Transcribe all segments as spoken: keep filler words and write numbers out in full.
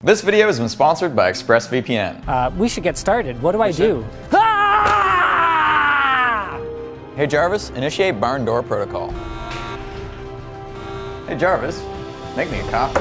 This video has been sponsored by ExpressVPN. Uh, we should get started. What do I do? Ah! Hey Jarvis, initiate barn door protocol. Hey Jarvis, make me a coffee.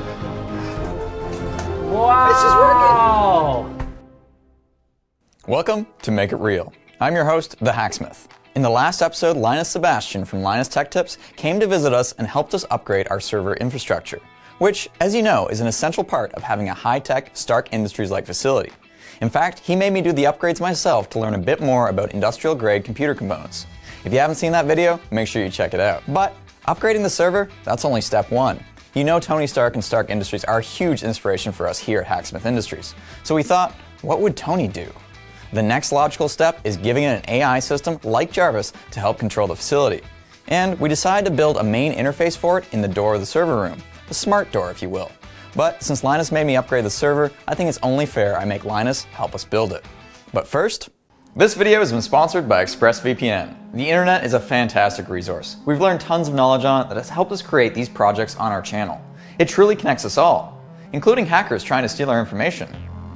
Wow! It's just working! Welcome to Make It Real. I'm your host, The Hacksmith. In the last episode, Linus Sebastian from Linus Tech Tips came to visit us and helped us upgrade our server infrastructure, which, as you know, is an essential part of having a high-tech, Stark Industries-like facility. In fact, he made me do the upgrades myself to learn a bit more about industrial-grade computer components. If you haven't seen that video, make sure you check it out. But upgrading the server, that's only step one. You know Tony Stark and Stark Industries are a huge inspiration for us here at Hacksmith Industries. So we thought, what would Tony do? The next logical step is giving it an A I system like Jarvis to help control the facility. And we decided to build a main interface for it in the door of the server room. A smart door, if you will. But since Linus made me upgrade the server, I think it's only fair I make Linus help us build it. But first, this video has been sponsored by ExpressVPN. The internet is a fantastic resource. We've learned tons of knowledge on it that has helped us create these projects on our channel. It truly connects us all, including hackers trying to steal our information.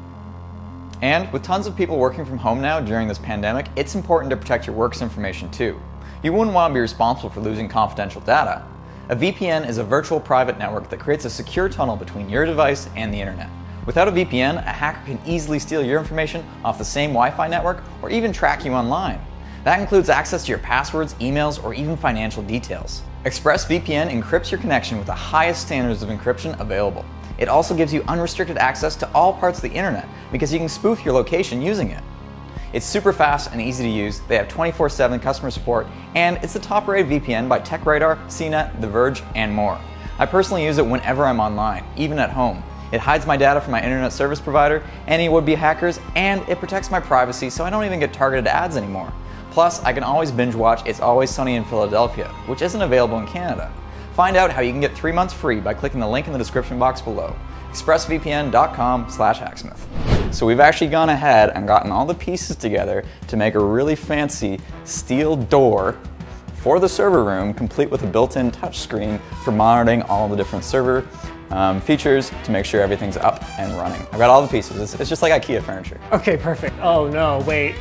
And with tons of people working from home now during this pandemic, it's important to protect your work's information too. You wouldn't want to be responsible for losing confidential data. A V P N is a virtual private network that creates a secure tunnel between your device and the internet. Without a V P N, a hacker can easily steal your information off the same Wi-Fi network or even track you online. That includes access to your passwords, emails, or even financial details. ExpressVPN encrypts your connection with the highest standards of encryption available. It also gives you unrestricted access to all parts of the internet because you can spoof your location using it. It's super fast and easy to use, they have twenty-four seven customer support, and it's the top-rated V P N by TechRadar, C net, The Verge, and more. I personally use it whenever I'm online, even at home. It hides my data from my internet service provider, any would-be hackers, and it protects my privacy so I don't even get targeted ads anymore. Plus, I can always binge watch It's Always Sunny in Philadelphia, which isn't available in Canada. Find out how you can get three months free by clicking the link in the description box below. expressvpn.com slash hacksmith. So we've actually gone ahead and gotten all the pieces together to make a really fancy steel door for the server room, complete with a built-in touchscreen for monitoring all the different server um, features to make sure everything's up and running. I've got all the pieces. It's, it's just like IKEA furniture. Okay, perfect. Oh no, wait.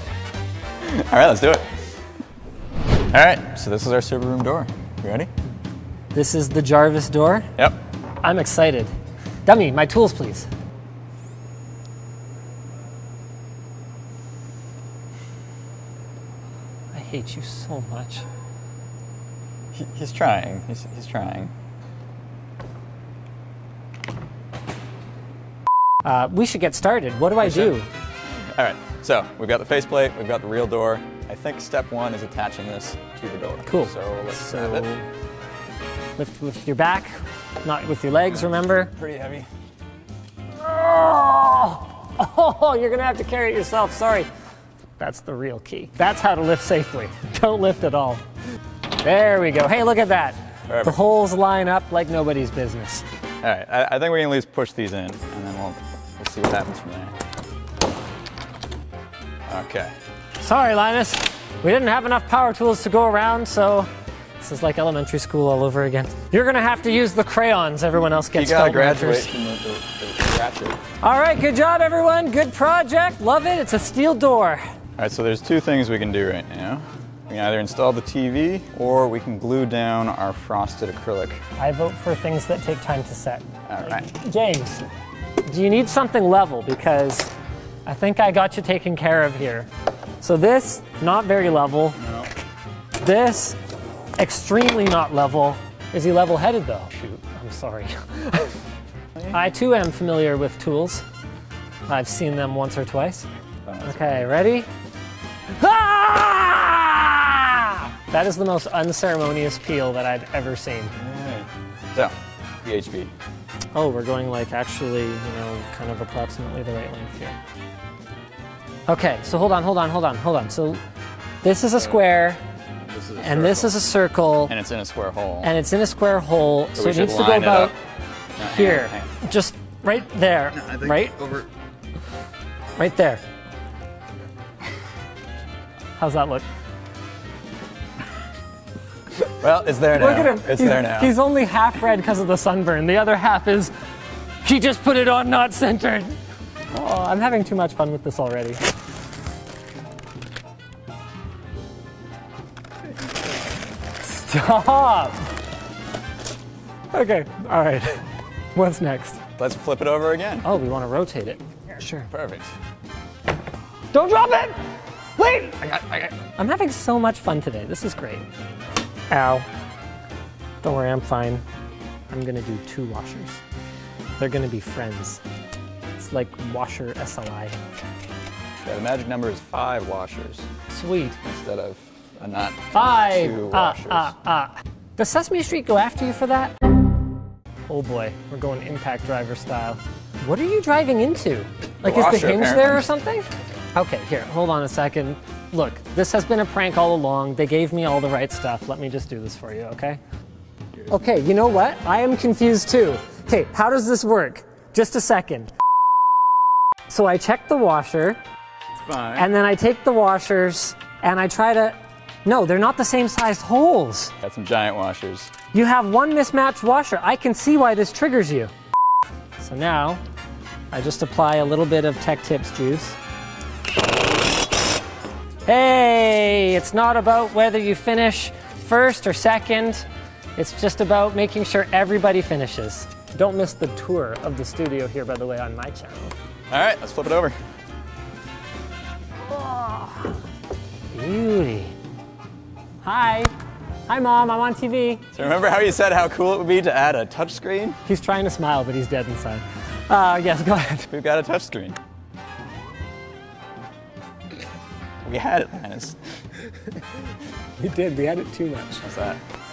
All right, let's do it. All right, so this is our server room door. You ready? This is the Jarvis door? Yep. I'm excited. Dummy, my tools, please. I hate you so much. He, he's trying. He's, he's trying. Uh, we should get started. What do I do? All right, so we've got the faceplate, we've got the real door. I think step one is attaching this to the door. Cool. So let's So, grab it. lift with your back, not with your legs, remember? Pretty heavy. Oh, oh, you're gonna have to carry it yourself, sorry. That's the real key. That's how to lift safely. Don't lift at all. There we go. Hey, look at that. Perfect. The holes line up like nobody's business. All right, I, I think we can at least push these in, and then we'll, we'll see what happens from there. Okay. Sorry, Linus. We didn't have enough power tools to go around, so this is like elementary school all over again. You're gonna have to use the crayons everyone else gets. You gotta felt graduate markers. from the, the, the ratchet. All right, good job, everyone. Good project. Love it. It's a steel door. All right, so there's two things we can do right now. We can either install the T V, or we can glue down our frosted acrylic. I vote for things that take time to set. All right. James, do you need something level? Because I think I got you taken care of here. So this, not very level. No. This, extremely not level. Is he level-headed though? Shoot, I'm sorry. I too am familiar with tools. I've seen them once or twice. Oh, Okay, ready? Ah! That is the most unceremonious peel that I've ever seen. Right. So, P H B. Oh, we're going like actually, you know, kind of approximately the right length here. Okay, so hold on, hold on, hold on, hold on. So this is a square, This is a and this circle. is a circle, And it's in a square hole. and it's in a square hole, so, we it should needs to go line it about up. No, hang here, on, hang on. just right there, No, I think right, over. right there. How's that look? Well, it's there now. Look at him. It's he's, there now. He's only half red because of the sunburn. The other half is He just put it on not centered. Oh, I'm having too much fun with this already. Stop! Okay, all right. What's next? Let's flip it over again. Oh, we want to rotate it. Yeah, sure. Perfect. Don't drop it! Wait! I got, I got. I'm having so much fun today. This is great. Ow. Don't worry, I'm fine. I'm gonna do two washers. They're gonna be friends. It's like washer S L I. Yeah, the magic number is five washers. Sweet. Instead of a not Five. two Ah, washers. ah, ah. Does Sesame Street go after you for that? Oh boy, we're going impact driver style. What are you driving into? Like, The is washer, the hinge apparently. there or something? Okay, here, hold on a second. Look, this has been a prank all along. They gave me all the right stuff. Let me just do this for you, okay? Okay, you know what? I am confused too. Okay, how does this work? Just a second. So I check the washer, Fine. and then I take the washers, and I try to... No, they're not the same sized holes. Got some giant washers. You have one mismatched washer. I can see why this triggers you. So now, I just apply a little bit of Tech Tips juice. Hey, it's not about whether you finish first or second. It's just about making sure everybody finishes. Don't miss the tour of the studio here, by the way, on my channel. All right, let's flip it over. Oh, beauty. Hi. Hi, Mom, I'm on T V. So remember how you said how cool it would be to add a touchscreen? He's trying to smile, but he's dead inside. Uh, yes, go ahead. We've got a touchscreen. We had it, Linus. We did, we had it too much. What's that?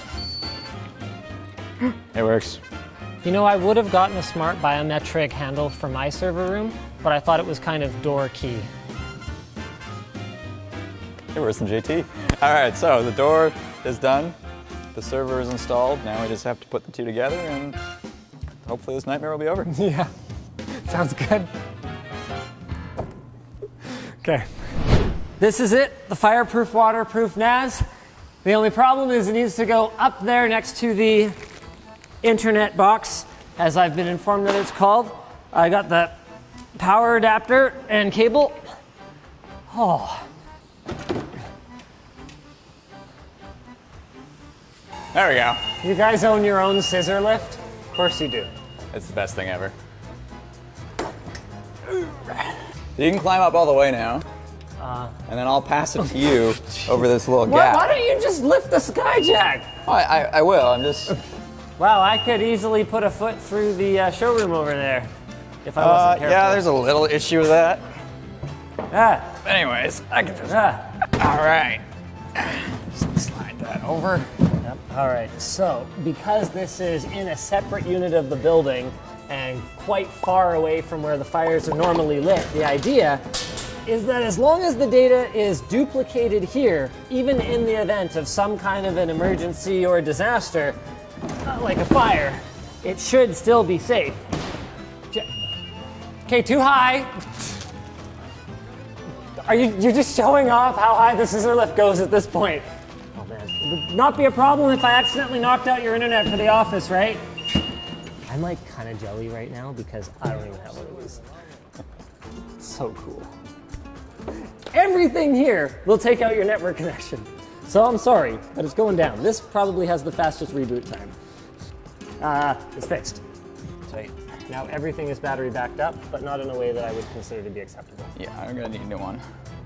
It works. You know, I would have gotten a smart biometric handle for my server room, but I thought it was kind of door key. It works than J T. All right, so the door is done. The server is installed. Now we just have to put the two together and hopefully this nightmare will be over. Yeah, sounds good. Okay. This is it, the fireproof, waterproof N A S. The only problem is it needs to go up there next to the internet box, as I've been informed that it's called. I got the power adapter and cable. Oh. There we go. You guys own your own scissor lift? Of course you do. It's the best thing ever. You can climb up all the way now. Uh, and then I'll pass it to you over this little Why, gap. why don't you just lift the Skyjack? Oh, I, I, I will, I'm just... Wow, I could easily put a foot through the uh, showroom over there if I wasn't Uh, careful. yeah, there's a little issue with that. Ah, Anyways, I can just... ah. All right. Just slide that over. Yep. All right, so because this is in a separate unit of the building and quite far away from where the fires are normally lit, the idea is that as long as the data is duplicated here, even in the event of some kind of an emergency or disaster, uh, like a fire, it should still be safe. Okay, too high. Are you, you're just showing off how high the scissor lift goes at this point. Oh man, it would not be a problem if I accidentally knocked out your internet for the office, right? I'm like kind of jelly right now because I don't even have one of these. So cool. Everything here will take out your network connection. So I'm sorry, but it's going down. This probably has the fastest reboot time. Uh, it's fixed. Sweet. Now everything is battery backed up, but not in a way that I would consider to be acceptable. Yeah, I'm gonna need a new one.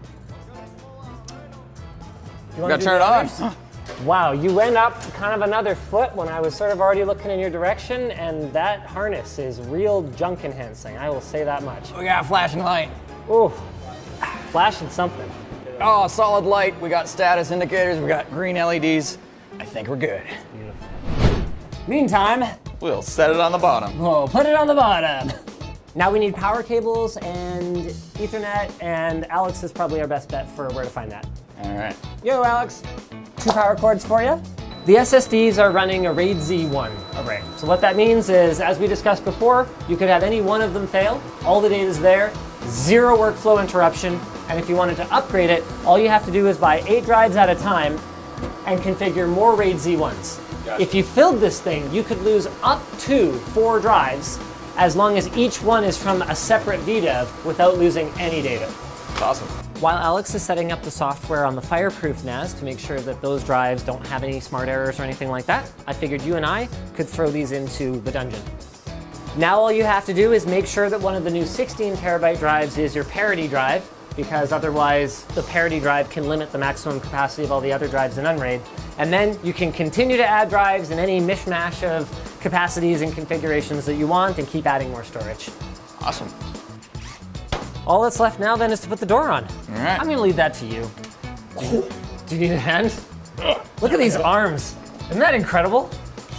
You want Gotta turn it on. Wow, you went up kind of another foot when I was sort of already looking in your direction, and that harness is real junk enhancing, I will say that much. We got a flashing light. Ooh, flashing something. Oh, solid light. We got status indicators. We got green L E Ds. I think we're good. Beautiful. Meantime, We'll set it on the bottom. we'll put it on the bottom. Now we need power cables and Ethernet, and Alex is probably our best bet for where to find that. All right. Yo, Alex. Two power cords for you. The S S Ds are running a RAID Z one array. So what that means is, as we discussed before, you could have any one of them fail. All the data is there, zero workflow interruption, and if you wanted to upgrade it, all you have to do is buy eight drives at a time and configure more RAID Z ones. Gotcha. If you filled this thing, you could lose up to four drives as long as each one is from a separate V dev without losing any data. That's awesome. While Alex is setting up the software on the Fireproof N A S to make sure that those drives don't have any smart errors or anything like that, I figured you and I could throw these into the dungeon. Now all you have to do is make sure that one of the new sixteen terabyte drives is your parity drive, because otherwise the parity drive can limit the maximum capacity of all the other drives in Unraid. And then you can continue to add drives in any mishmash of capacities and configurations that you want and keep adding more storage. Awesome. All that's left now then is to put the door on. All right. I'm gonna leave that to you. Do you need a hand? Look at these arms. Isn't that incredible?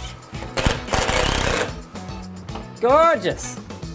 Gorgeous.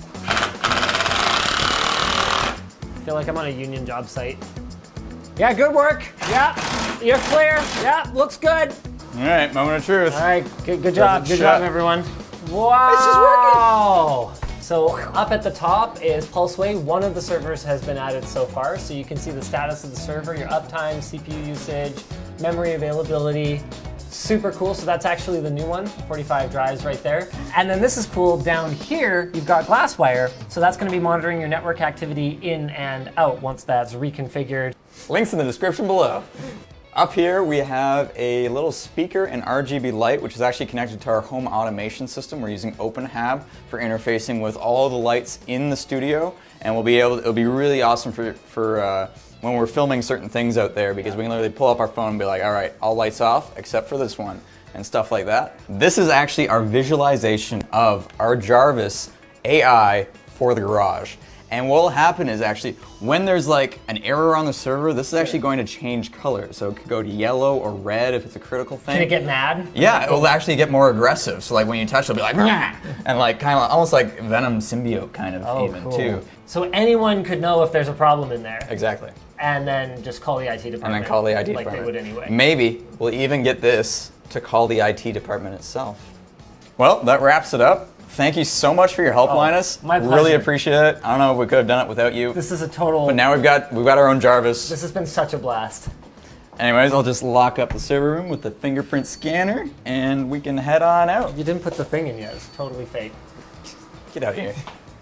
I feel like I'm on a union job site. Yeah, good work. Yeah, you're clear. Yeah, looks good. All right, moment of truth. All right, good, good job. Good shut. job, everyone. Wow. It's just working. So up at the top is Pulseway. One of the servers has been added so far, so you can see the status of the server, your uptime, C P U usage, memory availability. Super cool. So that's actually the new one, forty-five drives right there. And then this is cool. Down here, you've got Glasswire. So that's going to be monitoring your network activity in and out once that's reconfigured. Links in the description below. Up here we have a little speaker and R G B light, which is actually connected to our home automation system. We're using OpenHab for interfacing with all the lights in the studio, and we'll be able to, it'll be really awesome for, for uh, when we're filming certain things out there, because we can literally pull up our phone and be like, all right, all lights off except for this one, and stuff like that. This is actually our visualization of our Jarvis A I for the garage. And what will happen is actually, when there's like an error on the server, this is actually going to change color. So it could go to yellow or red if it's a critical thing. Can it get mad? Yeah, it will actually get more aggressive. So like when you touch, it'll be like, Rah! And like kind of almost like Venom symbiote kind of Oh, even cool. too. So anyone could know if there's a problem in there. Exactly. And then just call the I T department. And then call the I T like department. Like they would anyway. Maybe we'll even get this to call the I T department itself. Well, that wraps it up. Thank you so much for your help, Oh, Linus. my pleasure. Really appreciate it. I don't know if we could have done it without you. This is a total... But now we've got we've got our own Jarvis. This has been such a blast. Anyways, I'll just lock up the server room with the fingerprint scanner, and we can head on out. You didn't put the thing in yet. It's totally fake. Get out of here.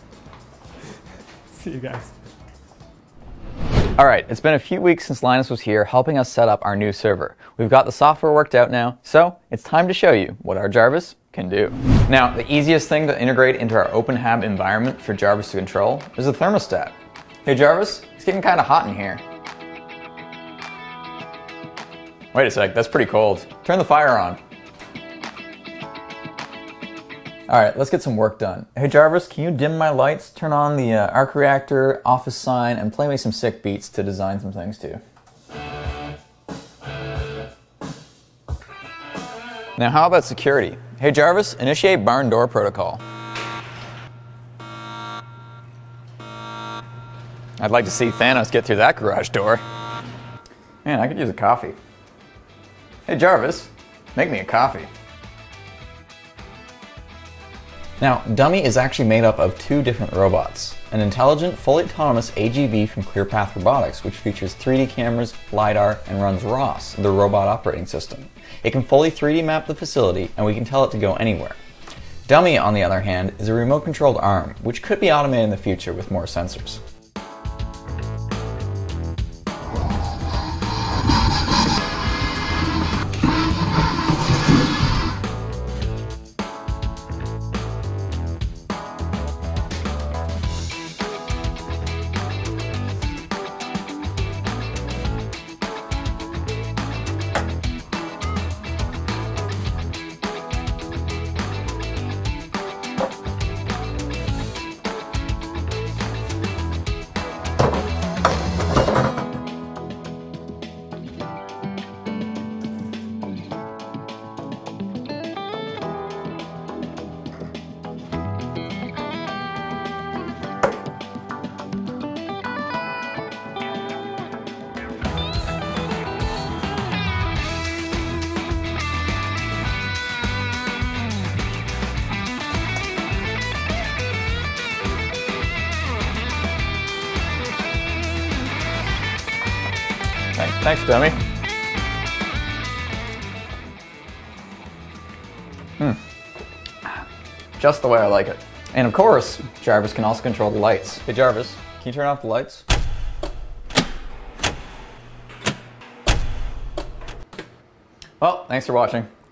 See you guys. All right, it's been a few weeks since Linus was here helping us set up our new server. We've got the software worked out now, so it's time to show you what our Jarvis can do. Now, the easiest thing to integrate into our OpenHab environment for Jarvis to control is a thermostat. Hey Jarvis, it's getting kind of hot in here. Wait a sec, that's pretty cold. Turn the fire on. All right, let's get some work done. Hey Jarvis, can you dim my lights, turn on the uh, arc reactor, office sign, and play me some sick beats to design some things to? Now how about security? Hey Jarvis, initiate barn door protocol. I'd like to see Thanos get through that garage door. Man, I could use a coffee. Hey Jarvis, make me a coffee. Now, Dummy is actually made up of two different robots. An intelligent, fully autonomous A G V from ClearPath Robotics, which features three D cameras, LiDAR, and runs R O S, the robot operating system. It can fully three D map the facility, and we can tell it to go anywhere. Dummy, on the other hand, is a remote-controlled arm, which could be automated in the future with more sensors. Thanks, Dummy. Hmm. Just the way I like it. And of course, Jarvis can also control the lights. Hey Jarvis, can you turn off the lights? Well, thanks for watching.